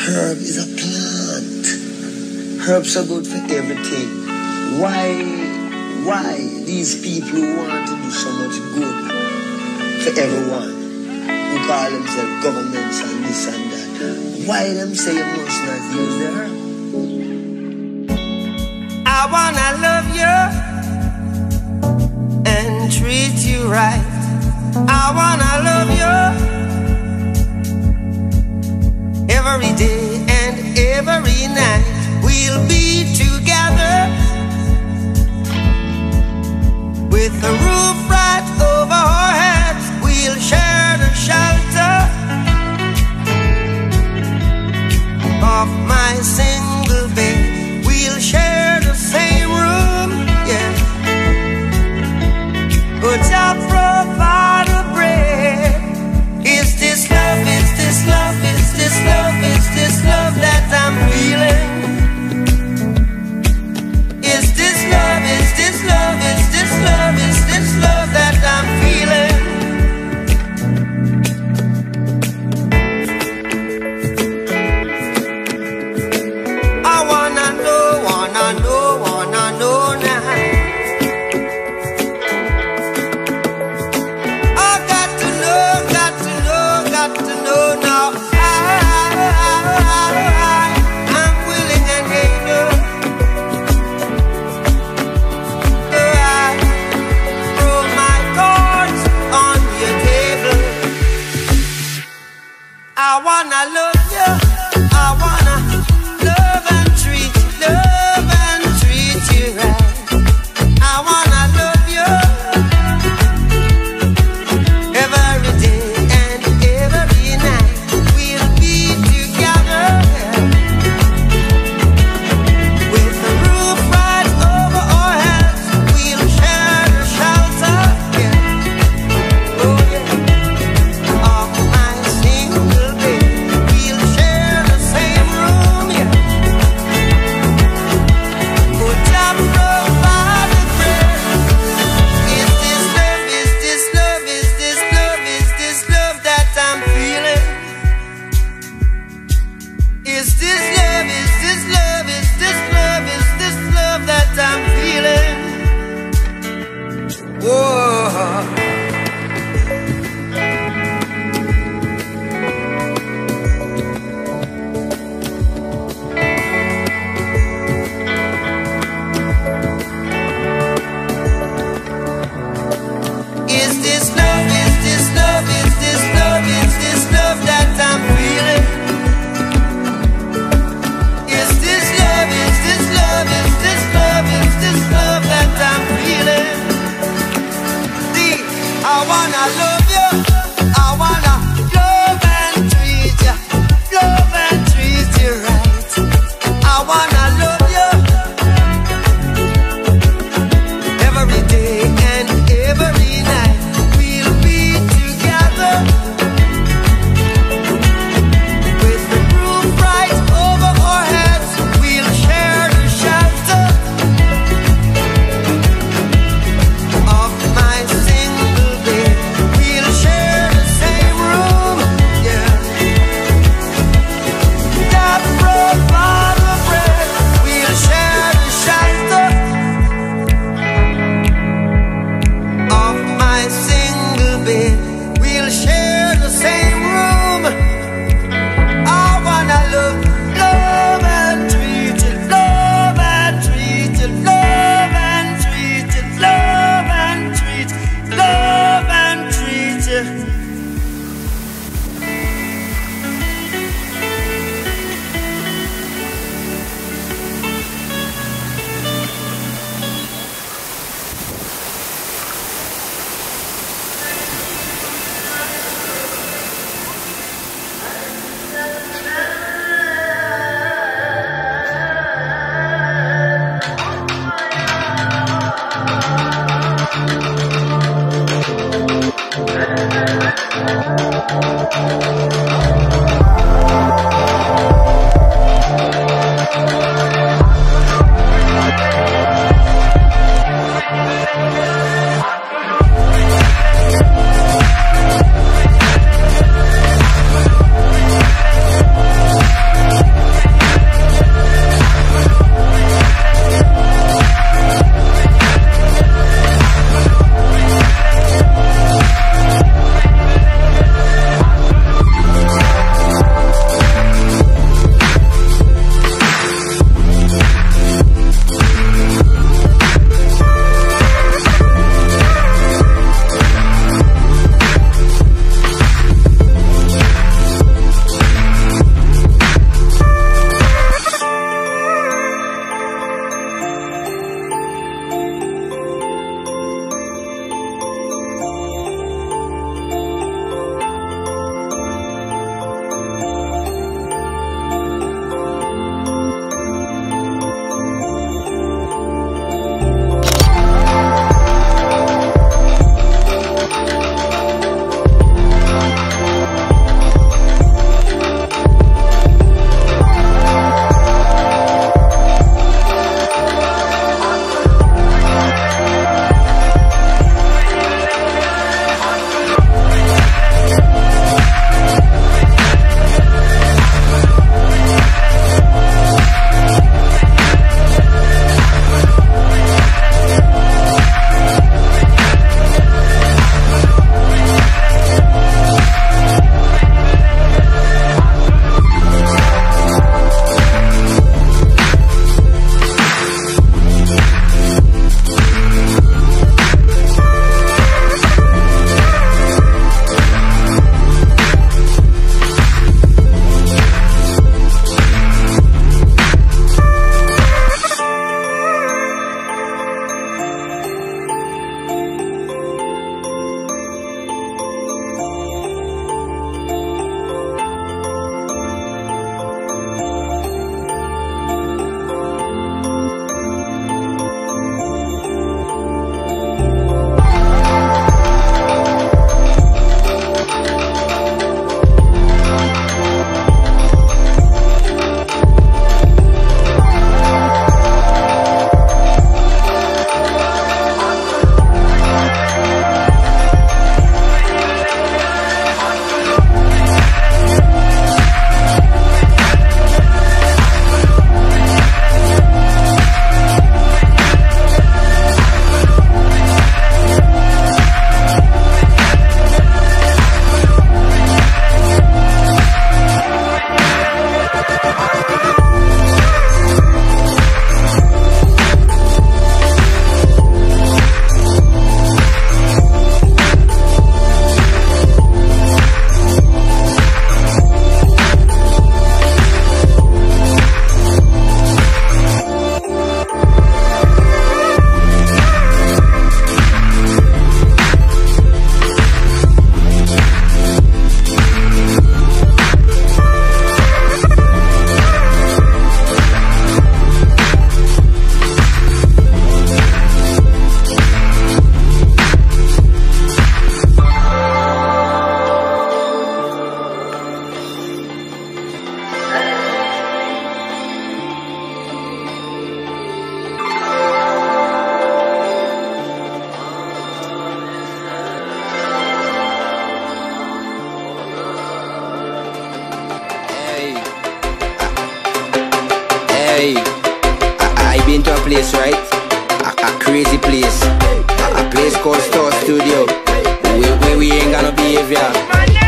Herb is a plant. Herbs are good for everything. Why these people who want to do so much good for everyone, who call themselves governments and this and that, why them say you must not use the herb? I wanna love you and treat you right. I wanna love you every day and every night. We'll be together with the roof right over our heads. We'll share the shelter of my single bed. We'll share the same room, yeah. But I'll provide a bread. Is this love, is this love, is this love, is this love that I'm feeling? Is this love, is this love, is this love, is this love that I'm feeling? I wanna know now. I got to know now. I'm willing and able. Throw my cards on your table. I wanna love you. I wanna love and treat you right. I wanna love you every day and every night. We'll be together with the roof right over our heads. We'll share the shelter, yeah. Oh yeah, of my single bed. We'll Hey, I been to a place, right? A crazy place. A place called Store Studio. Where we ain't got no behavior.